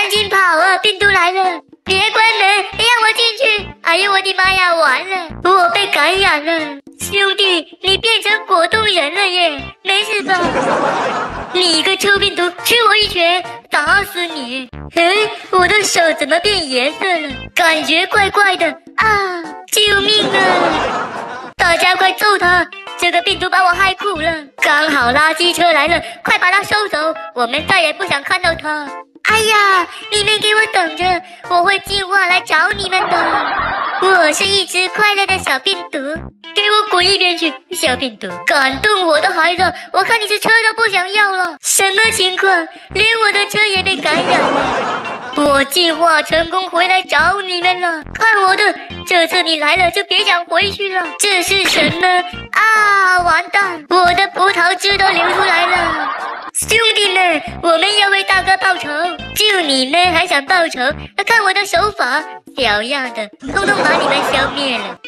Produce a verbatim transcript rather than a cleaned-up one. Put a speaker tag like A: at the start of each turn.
A: 赶紧跑啊！病毒来了！别关门，让我进去！哎呦我的妈呀，完了，我被感染了！兄弟，你变成果冻人了耶，没事吧？你个臭病毒，吃我一拳，打死你！哎，我的手怎么变颜色了？感觉怪怪的啊！救命啊！大家快揍他！这个病毒把我害苦了。刚好垃圾车来了，快把它收走，我们再也不想看到它。哎呀，你们给我等着，我会进化来找你们的。我是一只快乐的小病毒，给我滚一边去！小病毒，感动我的孩子，我看你是车都不想要了。什么情况？连我的车也被感染了。我进化成功回来找你们了，看我的！这次你来了就别想回去了。这是什么啊？完蛋，我的葡萄汁都流出来了。兄弟们，我们要为大哥报仇，就你们还想报仇？看我的手法，小样的，通通把你们消灭了。